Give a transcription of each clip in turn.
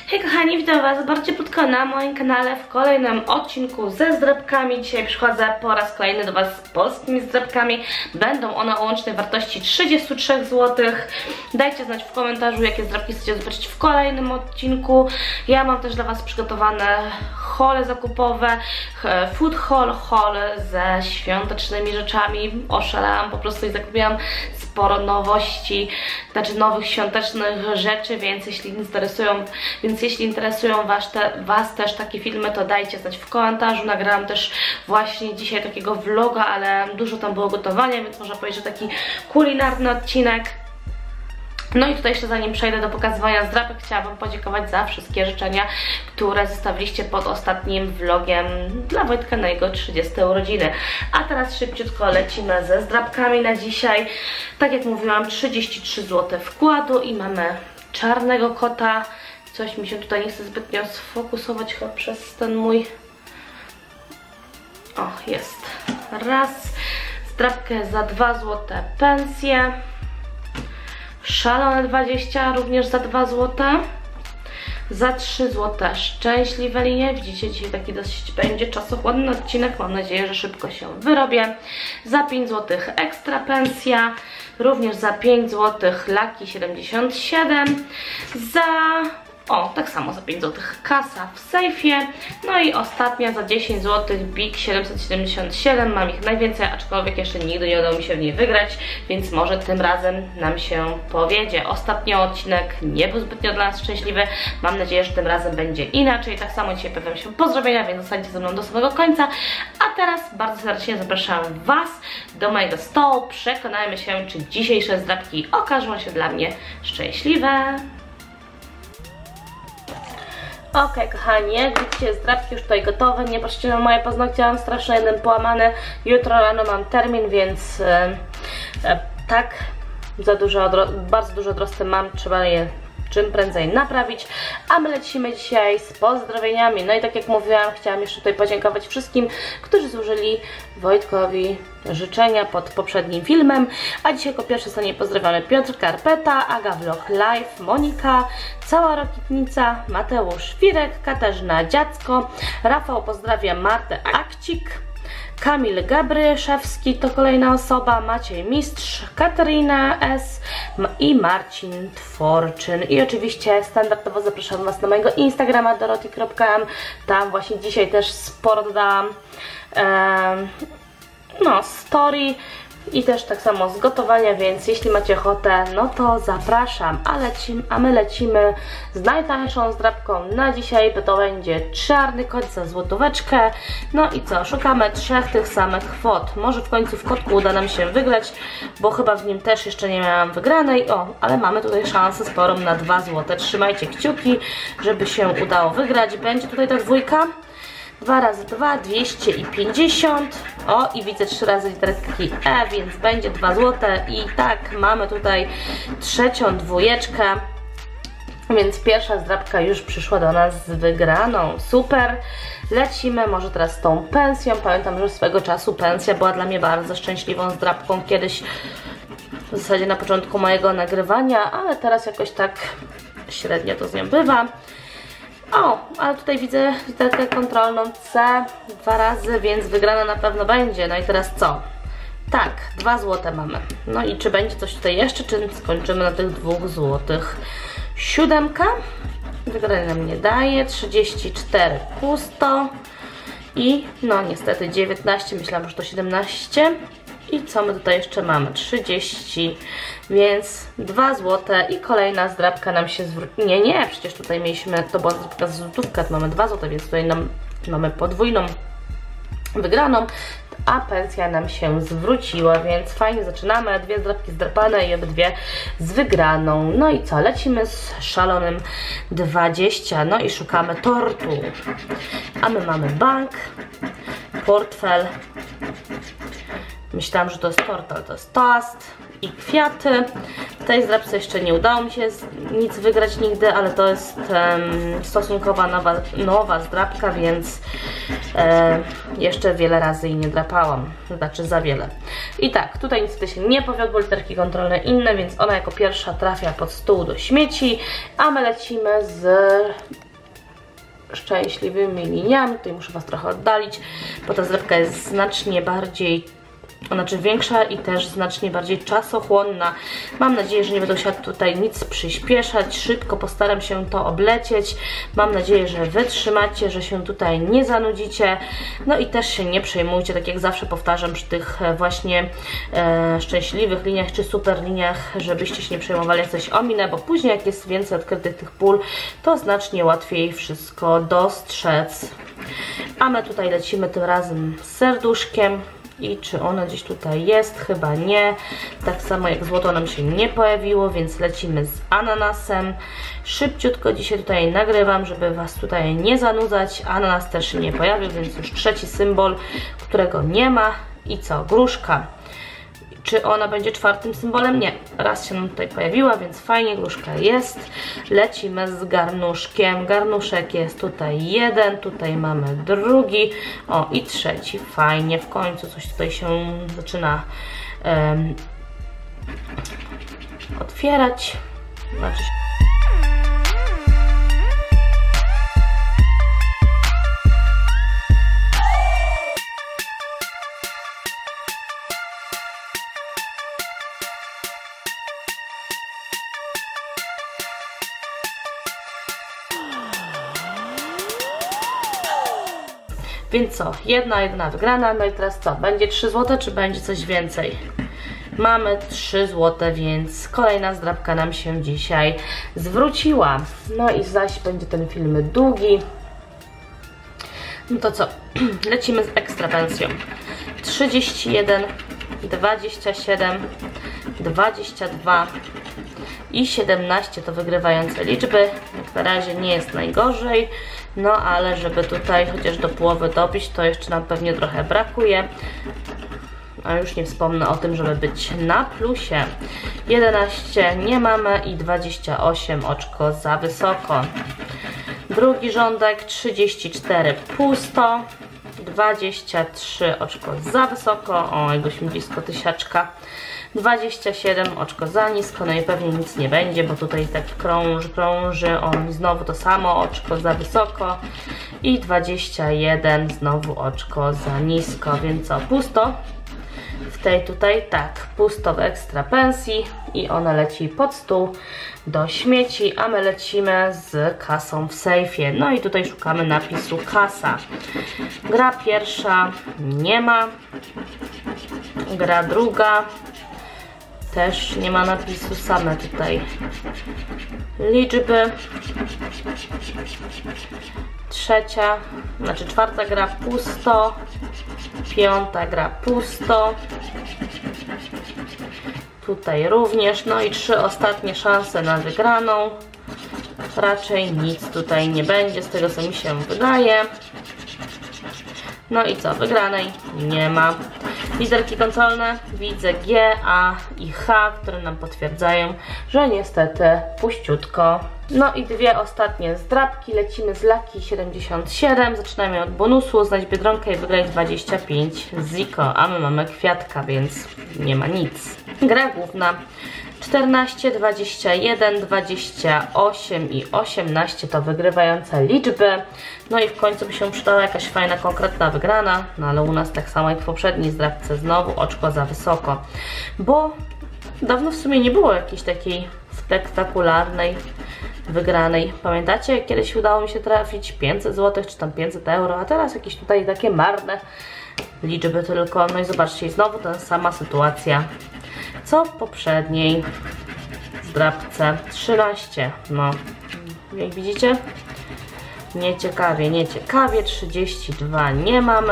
Hej kochani, witam was bardzo krótko na moim kanale w kolejnym odcinku ze zdrabkami. Dzisiaj przychodzę po raz kolejny do was z polskimi zdrabkami. Będą one o łącznej wartości 33 zł. Dajcie znać w komentarzu, jakie zdrabki chcecie zobaczyć w kolejnym odcinku. Ja mam też dla was przygotowane haule zakupowe, food haul ze świątecznymi rzeczami. Oszalałam po prostu i zakupiłam sporo nowości, znaczy nowych świątecznych rzeczy, więc jeśli interesują was też takie filmy, to dajcie znać w komentarzu. Nagrałam też właśnie dzisiaj takiego vloga, ale dużo tam było gotowania, więc można powiedzieć, że taki kulinarny odcinek. No i tutaj jeszcze zanim przejdę do pokazywania zdrabek, chciałabym podziękować za wszystkie życzenia, które zostawiliście pod ostatnim vlogiem dla Wojtka na jego 30 urodziny. A teraz szybciutko lecimy ze zdrabkami na dzisiaj. Tak jak mówiłam, 33 zł wkładu i mamy czarnego kota. Coś mi się tutaj nie chce zbytnio sfokusować chyba przez ten mój... O, jest. Raz. Zdrabkę za 2 zł pensję. Szalone 20 również za 2 zł. Za 3 zł szczęśliwe linie. Widzicie, dzisiaj taki dosyć będzie czasochłonny odcinek. Mam nadzieję, że szybko się wyrobię. Za 5 zł ekstra pensja. Również za 5 zł Lucky 77. Tak samo za 5 zł kasa w sejfie. No i ostatnia za 10 zł Big 777. Mam ich najwięcej, aczkolwiek jeszcze nigdy nie udało mi się w niej wygrać, więc może tym razem nam się powiedzie. Ostatni odcinek nie był zbytnio dla nas szczęśliwy. Mam nadzieję, że tym razem będzie inaczej. Tak samo dzisiaj pojawią się pozdrowienia, więc zostańcie ze mną do samego końca. A teraz bardzo serdecznie zapraszam was do mojego stołu. Przekonajmy się, czy dzisiejsze zdrabki okażą się dla mnie szczęśliwe. Okej, kochani, jak widzicie, zdrabki już tutaj gotowe. Nie patrzcie na moje paznokcie, mam strasznie jeden połamany. Jutro rano mam termin, więc tak, bardzo dużo odrosty mam, trzeba je czym prędzej naprawić. A my lecimy dzisiaj z pozdrowieniami. No i tak jak mówiłam, chciałam jeszcze tutaj podziękować wszystkim, którzy złożyli Wojtkowi życzenia pod poprzednim filmem. A dzisiaj jako pierwszy zostanie pozdrawiony Piotr Karpeta, Aga Vlog Live, Monika, Cała Rokitnica, Mateusz Wirek, Katarzyna Dziacko, Rafał pozdrawia Martę Akcik, Kamil Gabryszewski to kolejna osoba, Maciej Mistrz, Katarina S. i Marcin Tworczyn. I oczywiście standardowo zapraszam was na mojego Instagrama doroti.m. Tam właśnie dzisiaj też sporo dodałam story i też tak samo z gotowania, więc jeśli macie ochotę, no to zapraszam. A my lecimy z najtańszą zdrabką na dzisiaj, bo to będzie czarny kot za złotóweczkę. No i co, szukamy 3 tych samych kwot. Może w końcu w kotku uda nam się wygrać, bo chyba w nim też jeszcze nie miałam wygranej. Ale mamy tutaj szansę sporą na 2 zł. Trzymajcie kciuki, żeby się udało wygrać. Będzie tutaj ta dwójka. 2 razy 2, 250. I widzę 3 razy literki E, więc będzie 2 zł. I tak, mamy tutaj trzecią dwójeczkę. Więc pierwsza zdrabka już przyszła do nas z wygraną. Super. Lecimy może teraz z tą pensją. Pamiętam, że swego czasu pensja była dla mnie bardzo szczęśliwą zdrabką. Kiedyś w zasadzie na początku mojego nagrywania, ale teraz jakoś tak średnio to z nią bywa. Ale tutaj widzę literkę kontrolną C 2 razy, więc wygrana na pewno będzie. No i teraz co? Tak, 2 zł mamy. No i czy będzie coś tutaj jeszcze, czy skończymy na tych 2 zł? 7. Wygrana nam nie daje. 34 pusto. I no niestety 19, myślałam, że to 17. I co my tutaj jeszcze mamy? 30, więc 2 zł i kolejna zdrabka nam się zwróci. Nie, przecież tutaj mieliśmy, to była zdrabka z złotówka, to mamy 2 zł, więc tutaj mamy podwójną wygraną, a pensja nam się zwróciła, więc fajnie zaczynamy. 2 zdrabki zdrapane i obydwie z wygraną. No i co? Lecimy z szalonym 20, no i szukamy tortu. A my mamy bank, portfel. Myślałam, że to jest tort, ale to jest toast. i kwiaty. W tej zdrabce jeszcze nie udało mi się nic wygrać nigdy, ale to jest stosunkowo nowa zdrabka, więc jeszcze wiele razy jej nie drapałam, znaczy za wiele. I tak, tutaj niestety się nie powiodło, literki kontrolne inne, więc ona jako pierwsza trafia pod stół do śmieci, a my lecimy z szczęśliwymi liniami. Tutaj muszę Was trochę oddalić, bo ta zdrabka jest znacznie bardziej, znaczy większa i też znacznie bardziej czasochłonna. Mam nadzieję, że nie będę musiała tutaj nic przyspieszać. Szybko postaram się to oblecieć. Mam nadzieję, że wytrzymacie, że się tutaj nie zanudzicie. No i też się nie przejmujcie, tak jak zawsze powtarzam przy tych właśnie szczęśliwych liniach czy super liniach, żebyście się nie przejmowali, jak coś ominę, bo później jak jest więcej odkrytych tych pól, to znacznie łatwiej wszystko dostrzec. A my tutaj lecimy tym razem z serduszkiem. I czy ona gdzieś tutaj jest? Chyba nie. Tak samo jak złoto nam się nie pojawiło, więc lecimy z ananasem. Szybciutko dzisiaj tutaj nagrywam, żeby Was tutaj nie zanudzać. Ananas też się nie pojawił, więc już trzeci symbol, którego nie ma. I co? Gruszka. Czy ona będzie czwartym symbolem? Nie. Raz się nam tutaj pojawiła, więc fajnie, gruszka jest. Lecimy z garnuszkiem. Garnuszek jest tutaj jeden, tutaj mamy drugi, o i trzeci. Fajnie, w końcu coś tutaj się zaczyna otwierać. Znaczy Więc co? Jedna wygrana, no i teraz co? Będzie 3 zł, czy będzie coś więcej? Mamy 3 zł, więc kolejna zdrabka nam się dzisiaj zwróciła. No i zaś będzie ten film długi. No to co? Lecimy z ekstra pensją. 31, 27, 22 i 17 to wygrywające liczby. Jak na razie nie jest najgorzej. No ale żeby tutaj chociaż do połowy dobić, to jeszcze nam pewnie trochę brakuje. A już nie wspomnę o tym, żeby być na plusie. 11 nie mamy i 28 oczko za wysoko. Drugi rządek 34 pusto. 23 oczko za wysoko. O, jakbyśmy blisko tysiaczka. 27 oczko za nisko, no i pewnie nic nie będzie, bo tutaj tak krąży, o i znowu to samo oczko za wysoko i 21 znowu oczko za nisko, więc co, pusto w tej tutaj, tak, pusto w ekstra pensji i ona leci pod stół do śmieci, a my lecimy z kasą w sejfie. No i tutaj szukamy napisu kasa. Gra pierwsza nie ma, gra druga też nie ma napisu, same tutaj liczby. Trzecia, znaczy czwarta gra pusto, piąta gra pusto, tutaj również, no i 3 ostatnie szanse na wygraną. Raczej nic tutaj nie będzie, z tego co mi się wydaje. No i co? Wygranej nie ma. Literki kontrolne widzę G, A i H, które nam potwierdzają, że niestety puściutko. No i 2 ostatnie zdrabki. Lecimy z Lucky 77. Zaczynamy od bonusu. Znajdź Biedronkę i wygrać 25 Ziko. A my mamy kwiatka, więc nie ma nic. Gra główna. 14, 21, 28 i 18 to wygrywające liczby. No i w końcu by się przydała jakaś fajna, konkretna wygrana. No ale u nas tak samo jak w poprzedniej zdrabce, znowu oczko za wysoko. Bo dawno w sumie nie było jakiejś takiej spektakularnej wygranej. Pamiętacie, jak kiedyś udało mi się trafić 500 zł czy tam 500 euro, a teraz jakieś tutaj takie marne liczby tylko. No i zobaczcie, znowu ta sama sytuacja co w poprzedniej zdrabce. 13, no jak widzicie, nieciekawie, nieciekawie. 32 nie mamy,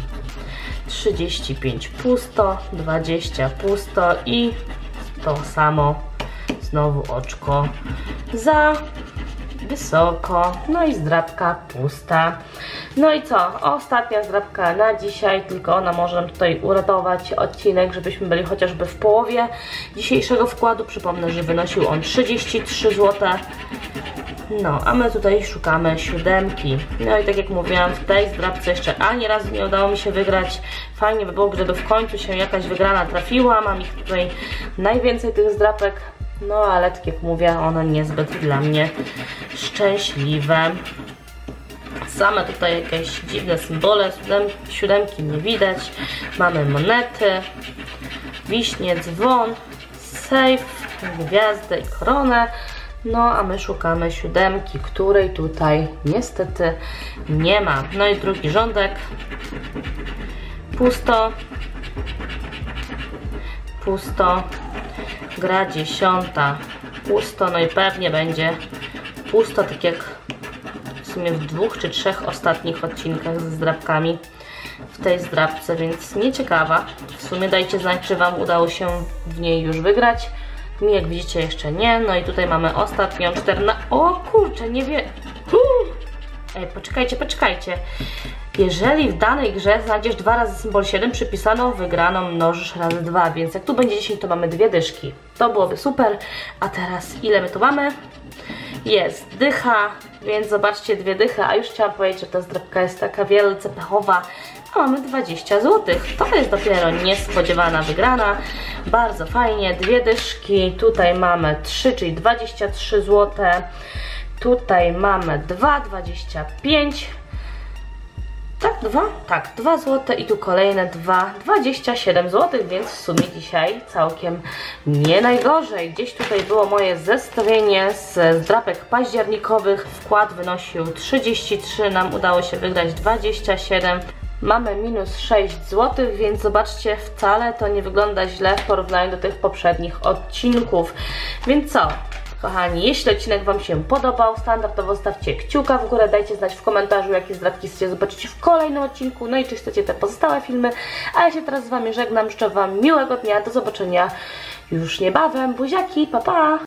35 pusto, 20 pusto i to samo znowu oczko za wysoko, no i zdrabka pusta. No i co? Ostatnia zdrabka na dzisiaj, tylko ona może nam tutaj uratować odcinek, żebyśmy byli chociażby w połowie dzisiejszego wkładu. Przypomnę, że wynosił on 33 zł. No, a my tutaj szukamy 7. No i tak jak mówiłam, w tej zdrabce jeszcze ani razu nie udało mi się wygrać. Fajnie by było, gdyby w końcu się jakaś wygrana trafiła. Mam ich tutaj najwięcej tych zdrapek. No ale tak jak mówię, one niezbyt dla mnie szczęśliwe. Same tutaj jakieś dziwne symbole, 7 nie widać. Mamy monety, wiśnie, dzwon, sejf, gwiazdę i koronę. No a my szukamy 7, której tutaj niestety nie ma. No i drugi rządek. Pusto. Pusto. Gra 10. Pusto. No i pewnie będzie pusto, tak jak w sumie w 2 czy 3 ostatnich odcinkach ze zdrabkami w tej zdrabce, więc nieciekawa. W sumie dajcie znać, czy Wam udało się w niej już wygrać. Mi, jak widzicie, jeszcze nie. No i tutaj mamy ostatnią 14. O kurczę, nie wiem. Ej, poczekajcie. Jeżeli w danej grze znajdziesz 2 razy symbol 7, przypisaną wygraną mnożysz razy 2, więc jak tu będzie 10, to mamy 2 dyszki. To byłoby super. A teraz ile my tu mamy? Jest dycha, więc zobaczcie, 2 dychy. A już chciałam powiedzieć, że ta zdrabka jest taka wielce pechowa. A mamy 20 zł. To jest dopiero niespodziewana wygrana. Bardzo fajnie, 2 dyszki. Tutaj mamy 3, czyli 23 zł. Tutaj mamy 2,25. Tak, 2? Tak, 2 zł i tu kolejne 2, 27 zł, więc w sumie dzisiaj całkiem nie najgorzej. Gdzieś tutaj było moje zestawienie z zdrapek październikowych. Wkład wynosił 33, nam udało się wygrać 27. Mamy minus 6 zł, więc zobaczcie, wcale to nie wygląda źle w porównaniu do tych poprzednich odcinków. Więc co? Kochani, jeśli odcinek Wam się podobał, standardowo stawcie kciuka w górę, dajcie znać w komentarzu, jakie zdrabki chcecie zobaczyć w kolejnym odcinku, no i czy chcecie te pozostałe filmy. A ja się teraz z Wami żegnam, życzę Wam miłego dnia, do zobaczenia już niebawem, buziaki, pa pa!